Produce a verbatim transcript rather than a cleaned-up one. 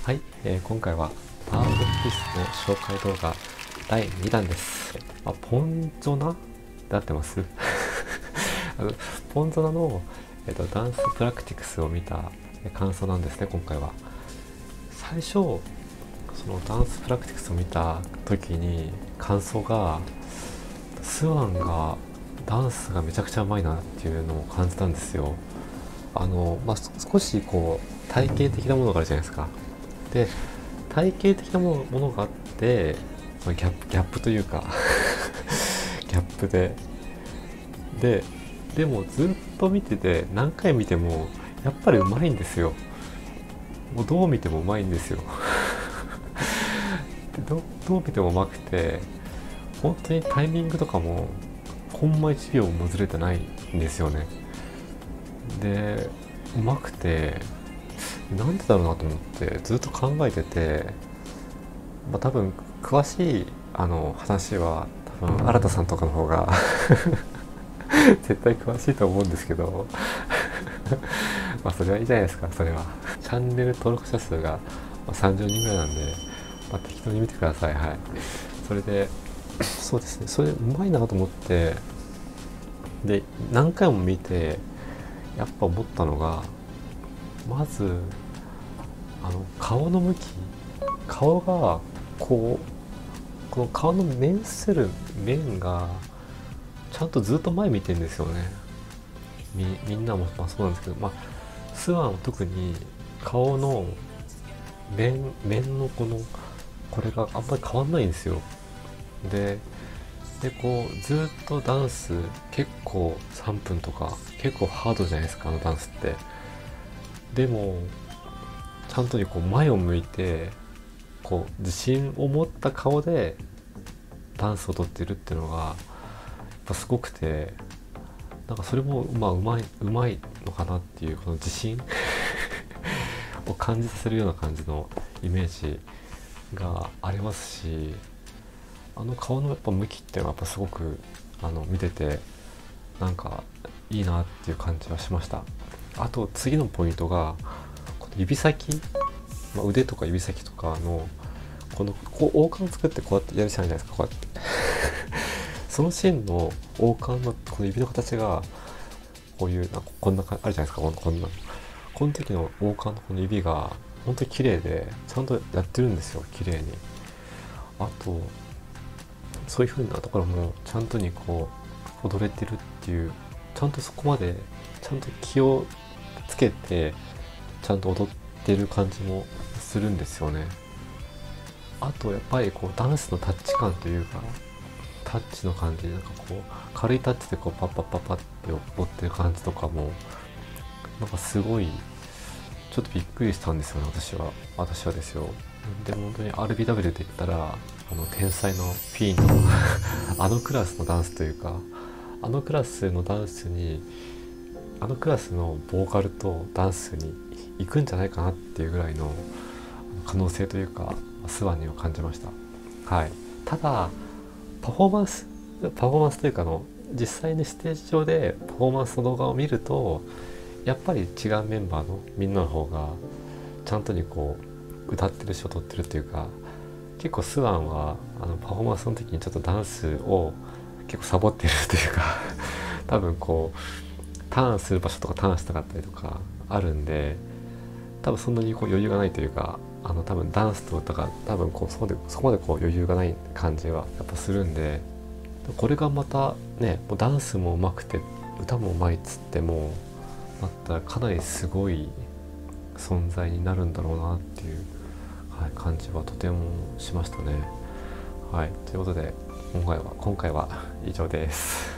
はい、えー今回はパワーオフィスの紹介動画だいにだんです。あ、ポンゾナで合ってますあのポンゾナの、えーと、ダンスプラクティクスを見た感想なんですね、今回は。最初、そのダンスプラクティクスを見た時に感想が、スワンがダンスがめちゃくちゃうまいなっていうのを感じたんですよ。あの、まあ、少しこう体系的なものがあるじゃないですか。で、体系的なものものがあって、ギャップ、ギャップというかギャップでででもずっと見てて、何回見てもやっぱりうまいんですよ。もうどう見てもうまいんですよで ど, どう見てもうまくて、本当にタイミングとかもコンマいちびょうもずれてないんですよね。で、うまくて、なんでだろうなと思ってずっと考えてて、まあ、多分詳しいあの話は多分新田さんとかの方が絶対詳しいと思うんですけどまあそれはいいじゃないですか。それはチャンネル登録者数がさんじゅうにんぐらいなんで、まあ、適当に見てください。はい。それでそうですね、それうまいなと思って、で何回も見てやっぱ思ったのが、まずあの顔の向き、顔がこう、この顔の面する面がちゃんとずっと前見てるんですよね。み, みんなも、まあ、そうなんですけど、まあ、スワンは特に顔の面面のこのこれがあんまり変わんないんですよ。ででこうずっとダンス結構さんぷんとか結構ハードじゃないですか、あのダンスって。でもちゃんとにこう前を向いて、こう自信を持った顔でダンスをとってるっていうのがやっぱすごくて、なんかそれもまあうまいうまいのかなっていう、この自信を感じさせるような感じのイメージがありますし、あの顔のやっぱ向きっていうのはやっぱすごくあの見ててなんかいいなっていう感じはしました。あと次のポイントが、この指先、まあ、腕とか指先とかのこのこう王冠作ってこうやってやるじゃないですか、こうやってそのシーンの王冠のこの指の形がこういうなんかこんな感じあるじゃないですか、こんなこんなこの時の王冠のこの指が本当に綺麗でちゃんとやってるんですよ、綺麗に。あとそういう風なところもちゃんとにこう踊れてるっていう、ちゃんとそこまでちゃんと気をつけてちゃんと踊ってる感じもするんですよね。あとやっぱりこうダンスのタッチ感というか、タッチの感じ、なんかこう軽いタッチでこうパッパッパッパッって踊ってる感じとかもなんかすごいちょっとびっくりしたんですよね、私は私はですよ。でも本当に アールビーダブリュー で言ったらあの天才のフィーンのあのクラスのダンスというか、あのクラスのダンスにあのクラスのボーカルとダンスに行くんじゃないかなっていうぐらいの可能性というか、スワンには感じました。はい。ただパフォーマンスパフォーマンスというかの実際にステージ上でパフォーマンスの動画を見ると、やっぱり違うメンバーのみんなの方がちゃんとにこう歌ってるし踊ってるというか、結構スワンはあのパフォーマンスの時にちょっとダンスを結構サボってるというか多分こうターンする場所とかターンしたかったりとかあるんで、多分そんなにこう余裕がないというか、あの多分ダンスと歌が多分こうそこでそこまでこう余裕がない感じはやっぱするんで、これがまたね、もうダンスも上手くて歌も上手いっつってもだったらかなりすごい存在になるんだろうなっていう、はい、感じはとてもしましたね。はい、ということで今回は今回は以上です。